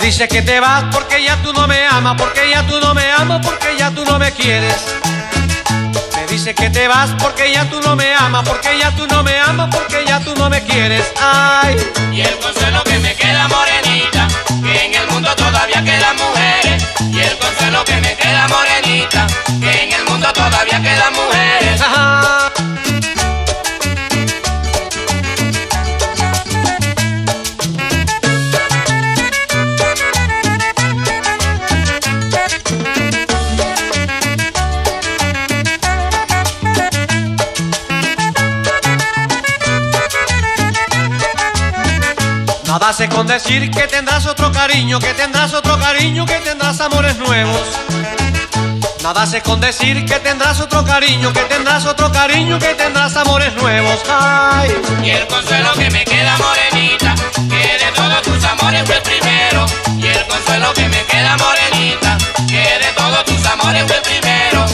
dices que te vas porque ya tú no me amas, porque ya tú no me amas, porque ya tú no me quieres. Me dices que te vas porque ya tú no me amas, porque ya tú no me amas, porque ya tú no me quieres. Ay. Y el consuelo que me queda, morenita, que en el mundo todavía quedan mujeres. Y el consuelo que me queda, morenita, que en el mundo todavía quedan mujeres. Ajá. Nada hace con decir que tendrás otro cariño, que tendrás otro cariño, que tendrás amores nuevos. Nada hace con decir que tendrás otro cariño, que tendrás otro cariño, que tendrás amores nuevos. Ay. Y el consuelo que me queda, morenita, que de todos tus amores fue el primero. Y el consuelo que me queda, morenita, que de todos tus amores fue el primero.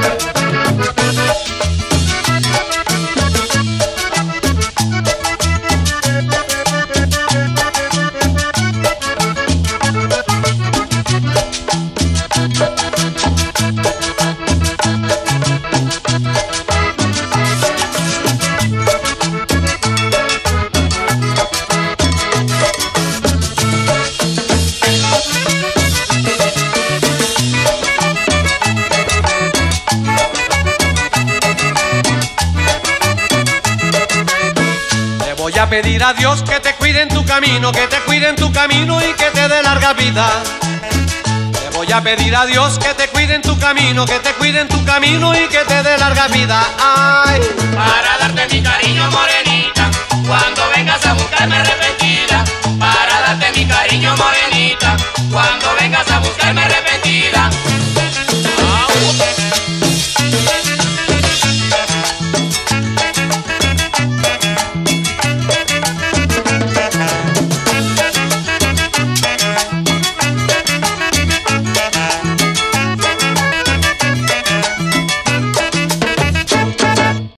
Voy a pedir a Dios que te cuide en tu camino, que te cuide en tu camino y que te dé larga vida. Le voy a pedir a Dios que te cuide en tu camino, que te cuide en tu camino y que te dé larga vida. Ay. Para darte mi cariño, morenita, cuando vengas a buscarme arrepentida. Para darte mi cariño, morenita, cuando vengas a buscarme arrepentida.